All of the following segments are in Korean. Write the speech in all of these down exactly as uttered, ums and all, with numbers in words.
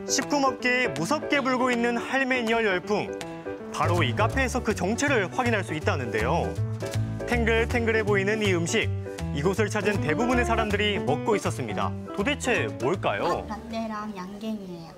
식품업계에 무섭게 불고 있는 할메니얼 열풍. 바로 이 카페에서 그 정체를 확인할 수 있다는데요. 탱글탱글해 보이는 이 음식. 이곳을 찾은 대부분의 사람들이 먹고 있었습니다. 도대체 뭘까요? 라떼랑 양갱이에요.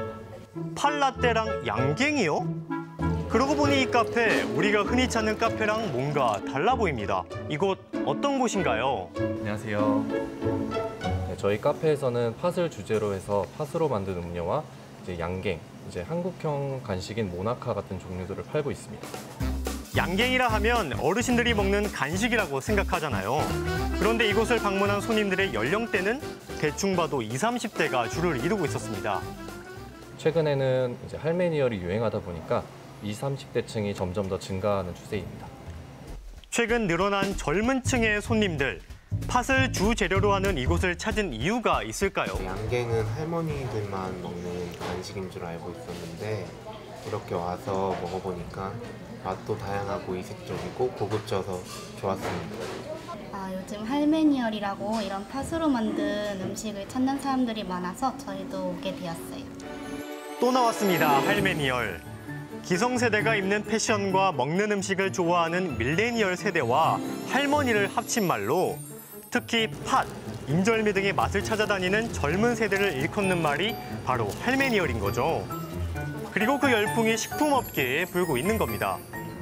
팥라떼랑 양갱이요? 그러고 보니 이 카페, 우리가 흔히 찾는 카페랑 뭔가 달라 보입니다. 이곳 어떤 곳인가요? 안녕하세요. 네, 저희 카페에서는 팥을 주제로 해서 팥으로 만든 음료와 이제 양갱, 이제 한국형 간식인 모나카 같은 종류들을 팔고 있습니다. 양갱이라 하면 어르신들이 먹는 간식이라고 생각하잖아요. 그런데 이곳을 방문한 손님들의 연령대는 대충 봐도 이십, 삼십 대가 주를 이루고 있었습니다. 최근에는 이제 할메니얼이 유행하다 보니까 이십, 삼십 대층이 점점 더 증가하는 추세입니다. 최근 늘어난 젊은 층의 손님들. 팥을 주 재료로 하는 이곳을 찾은 이유가 있을까요? 양갱은 할머니들만 먹는 간식인 줄 알고 있었는데 이렇게 와서 먹어보니까 맛도 다양하고 이색적이고 고급져서 좋았습니다. 아, 요즘 할메니얼이라고 이런 팥으로 만든 음식을 찾는 사람들이 많아서 저희도 오게 되었어요. 또 나왔습니다, 할메니얼. 기성세대가 입는 패션과 먹는 음식을 좋아하는 밀레니얼 세대와 할머니를 합친 말로 특히 팥, 인절미 등의 맛을 찾아다니는 젊은 세대를 일컫는 말이 바로 할메니얼인 거죠. 그리고 그 열풍이 식품업계에 불고 있는 겁니다.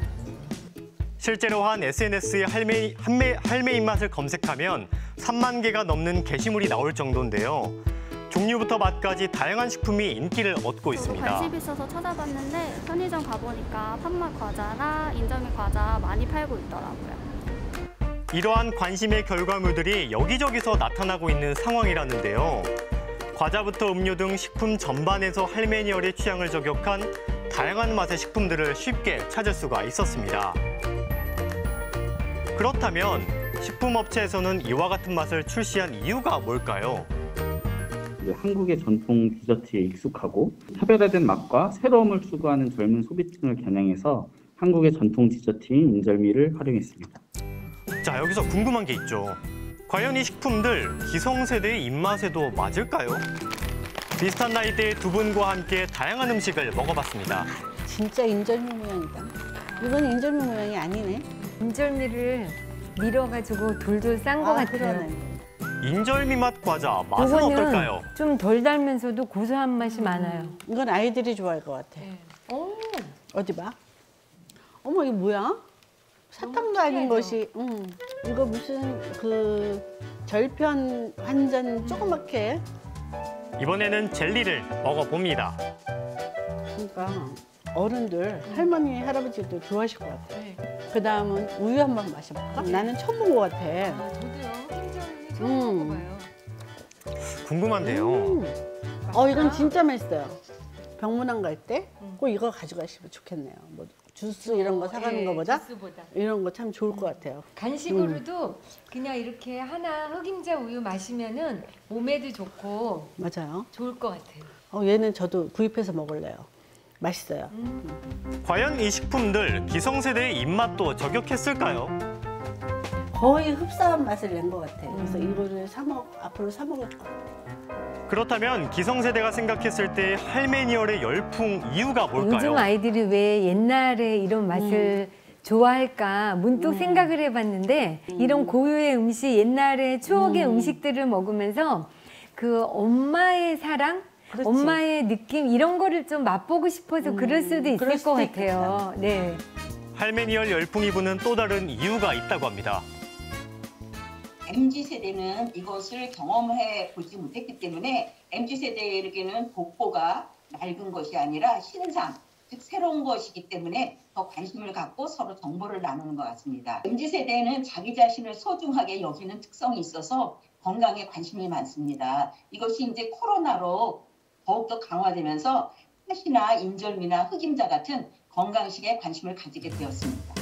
실제로 한 에스엔에스에 할메, 할메, 할메 입맛을 검색하면 삼만 개가 넘는 게시물이 나올 정도인데요. 종류부터 맛까지 다양한 식품이 인기를 얻고 있습니다. 관심 있어서 찾아봤는데 편의점 가보니까 팥맛 과자나 인절미 과자 많이 팔고 있더라고요. 이러한 관심의 결과물들이 여기저기서 나타나고 있는 상황이라는데요. 과자부터 음료 등 식품 전반에서 할메니얼의 취향을 저격한 다양한 맛의 식품들을 쉽게 찾을 수가 있었습니다. 그렇다면 식품업체에서는 이와 같은 맛을 출시한 이유가 뭘까요? 한국의 전통 디저트에 익숙하고 차별화된 맛과 새로움을 추구하는 젊은 소비층을 겨냥해서 한국의 전통 디저트인 인절미를 활용했습니다. 자, 여기서 궁금한 게 있죠. 과연 이 식품들 기성세대의 입맛에도 맞을까요? 비슷한 나이대의 두 분과 함께 다양한 음식을 먹어봤습니다. 진짜 인절미 모양이다. 이건 인절미 모양이 아니네. 인절미를 밀어가지고 돌돌 싼 거 아, 같아요. 그러네. 인절미 맛 과자, 맛은 어떨까요? 좀 덜 달면서도 고소한 맛이 음. 많아요. 이건 아이들이 좋아할 것 같아. 네. 오. 어디 봐. 어머, 이게 뭐야? 사탕도 아닌 것이. 응. 이거 무슨 그 절편 완전 조그맣게. 이번에는 젤리를 먹어봅니다. 그러니까 어른들, 할머니, 할아버지도 좋아하실 것 같아. 네. 그 다음은 우유 한번 마셔볼까? 네. 나는 처음 본 것 같아. 아, 저도요. 인절미 처음 음. 먹어봐요. 궁금한데요. 음. 어, 이건 진짜 맛있어요. 병문안 갈 때 꼭 이거 가져가시면 좋겠네요. 뭐 주스 이런 거 사가는 네, 거보다 주스보다. 이런 거 참 좋을 것 같아요. 간식으로도 음. 그냥 이렇게 하나 흑임자 우유 마시면은 몸에도 좋고 맞아요. 좋을 것 같아요. 어, 얘는 저도 구입해서 먹을래요. 맛있어요. 음. 과연 이 식품들 기성세대의 입맛도 저격했을까요? 거의 흡사한 맛을 낸 것 같아요. 그래서 이거를 사 먹, 앞으로 사 먹을 거예요. 그렇다면 기성세대가 생각했을 때 할메니얼의 열풍 이유가 뭘까요? 요즘 아이들이 왜 옛날에 이런 맛을 음. 좋아할까 문득 음. 생각을 해봤는데 음. 이런 고유의 음식, 옛날의 추억의 음. 음식들을 먹으면서 그 엄마의 사랑, 그렇지. 엄마의 느낌 이런 거를 좀 맛보고 싶어서 음. 그럴 수도 있을 그럴 수도 것 같아요. 네. 할메니얼 열풍이 부는 또 다른 이유가 있다고 합니다. 엠지 세대는 이것을 경험해 보지 못했기 때문에 엠지 세대에게는 독보가 낡은 것이 아니라 신상, 즉 새로운 것이기 때문에 더 관심을 갖고 서로 정보를 나누는 것 같습니다. 엠지 세대는 자기 자신을 소중하게 여기는 특성이 있어서 건강에 관심이 많습니다. 이것이 이제 코로나로 더욱더 강화되면서 팥이나 인절미나 흑임자 같은 건강식에 관심을 가지게 되었습니다.